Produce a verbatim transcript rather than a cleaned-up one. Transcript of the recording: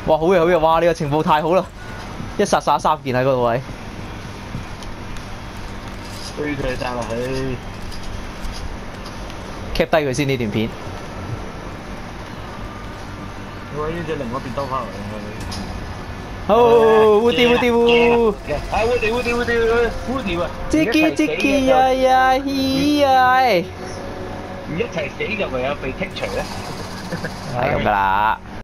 哇，好嘢好嘢！哇，呢個情報太好啦，一殺殺三件喺嗰個位。 追佢爭落去 cap 低佢先呢段片。 你揾呢隻另外一邊兜翻嚟好，烏迪烏迪烏， 啊烏迪烏迪烏迪烏迪啊！ 積基積基呀呀咦呀！ 唔一齊死就唯有被剔除咧。 係咁噶啦。